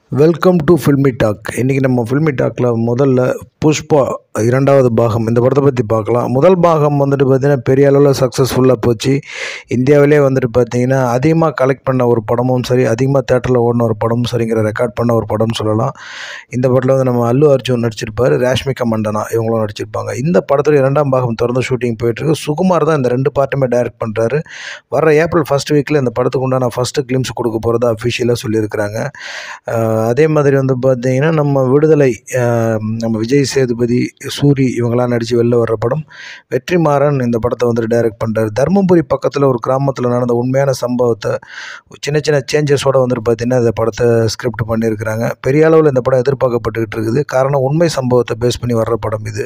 Welcome to filmi talk. இன்றைக்கி நம்ம ஃபில்மி டாக்கில் முதல்ல புஷ்பா இரண்டாவது பாகம் இந்த படத்தை பற்றி பார்க்கலாம். முதல் பாகம் வந்துட்டு பார்த்திங்கன்னா பெரிய அளவில் சக்ஸஸ்ஃபுல்லாக போச்சு. இந்தியாவிலே வந்துட்டு பார்த்திங்கன்னா அதிகமாக கலெக்ட் பண்ண ஒரு படமும் சரி, அதிகமாக தேட்டரில் ஓடின ஒரு படமும் சரிங்கிற ரெக்கார்ட் பண்ண ஒரு படம்னு சொல்லலாம். இந்த படத்தில் வந்து நம்ம அல்லு அர்ஜுன் நடிச்சிருப்பார், ராஷ்மிகா மண்டனா இவங்களும் நடிச்சிருப்பாங்க. இந்த படத்தில் இரண்டாம் பாகம் தொடர்ந்து ஷூட்டிங் போயிட்டுருக்கு. சுகுமார் தான் இந்த ரெண்டு பார்ட்டுமே டைரக்ட் பண்ணுறாரு. வர ஏப்ரல் ஃபஸ்ட் வீக்கில் இந்த படத்துக்கு உண்டான ஃபஸ்ட்டு கிளிம்ஸ் கொடுக்க போகிறதா அஃபிஷியலாக சொல்லியிருக்கிறாங்க. அதே மாதிரி வந்து பார்த்திங்கன்னா நம்ம விடுதலை, நம்ம விஜய் சேதுபதி, சூரி இவங்களாம் நடித்து வெளில வர்ற படம் வெற்றிமாறன் இந்த படத்தை வந்துட்டு டைரக்ட் பண்ணுறாரு. தர்மபுரி பக்கத்தில் ஒரு கிராமத்தில் நடந்த உண்மையான சம்பவத்தை சின்ன சின்ன சேஞ்சஸோடு வந்துட்டு பார்த்திங்கன்னா இந்த படத்தை ஸ்கிரிப்ட் பண்ணியிருக்கிறாங்க. பெரிய அளவில் இந்த படம் எதிர்பார்க்கப்பட்டுக்கிட்டு இருக்குது. காரணம் உண்மை சம்பவத்தை பேஸ் பண்ணி வர்ற படம் இது.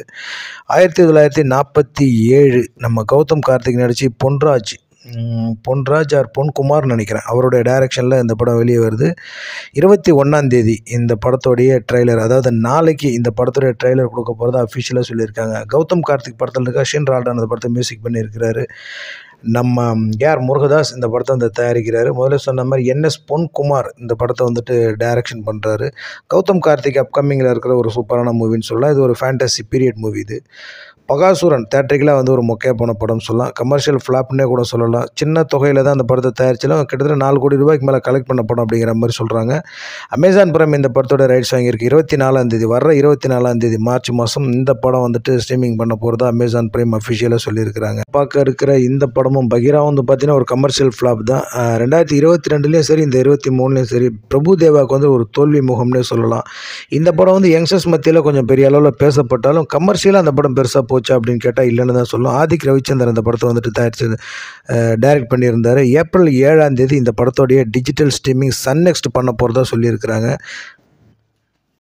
1947 நம்ம கௌதம் கார்த்திக் நடித்து பொன்ராஜ் ஆர் பொன்குமார் நினைக்கிறேன், அவருடைய டைரக்ஷனில் இந்த படம் வெளியே வருது. 21 இந்த படத்தோடைய ட்ரெய்லர், அதாவது நாளைக்கு இந்த படத்துடைய ட்ரெய்லர் கொடுக்க போகிறதா அஃபிஷியலாக சொல்லியிருக்காங்க. கௌதம் கார்த்திக் படத்தில் இருக்க ஷின் ரால்டன் அந்த படத்தை மியூசிக் பண்ணியிருக்கிறாரு. நம்ம முருகதாஸ் இந்த படத்தை வந்து தயாரிக்கிறாரு. முதல்ல சொன்ன மாதிரி NS பொன்குமார் இந்த படத்தை வந்துட்டு டைரக்ஷன் பண்ணுறாரு. கௌதம் கார்த்திக் அப்கமிங்கில் இருக்கிற ஒரு சூப்பரான மூவின்னு சொல்லலாம். இது ஒரு ஃபேண்டசி பீரியட் மூவி. இது பகாசுரன் தேட்டரிக்கெலாம் வந்து ஒரு மொக்கையாக போன படம் சொல்லலாம். கமர்ஷியல் ஃப்ளாப்னே கூட சொல்லலாம். சின்ன தொகையில் தான் அந்த படத்தை தயாரிச்சாலும் கிட்டத்தட்ட 4 கோடி ரூபாய்க்கு மேலே கலெக்ட் பண்ண படம் அப்படிங்கிற மாதிரி சொல்கிறாங்க. அமேசான் பிரைம் இந்த படத்தோட ரைட்ஸ் வாங்கியிருக்கு. 24 வர்ற 24 மார்ச் மாதம் இந்த படம் வந்துட்டு ஸ்ட்ரீமிங் பண்ண போகிறதா அமேசான் பிரைம் அஃபிஷியலாக சொல்லியிருக்கிறாங்க. பார்க்க இருக்கிற இந்த படமும் பகீரா வந்து பார்த்திங்கன்னா ஒரு கமர்ஷியல் ஃப்ளாப் தான். 2022 சரி, இந்த 23 சரி, பிரபு தேவாவுக்கு வந்து ஒரு தோல்வி முகம்னே சொல்லலாம். இந்த படம் வந்து யங்ஸ்டர்ஸ் மத்தியில் கொஞ்சம் பெரிய அளவில் பேசப்பட்டாலும் கமர்ஷியலாக அந்த படம் பெருசாக போச்சு அப்படின்னு கேட்டால் இல்லைன்னு தான் சொல்லும். ஆதிக் ரவிச்சந்தர் இந்த படத்தை வந்துட்டு டைரக்ட் பண்ணியிருந்தார். ஏப்ரல் 7 இந்த படத்தோடைய டிஜிட்டல் ஸ்ட்ரீமிங் சன் நெக்ஸ்ட் பண்ண போகிறதா சொல்லியிருக்கிறாங்க.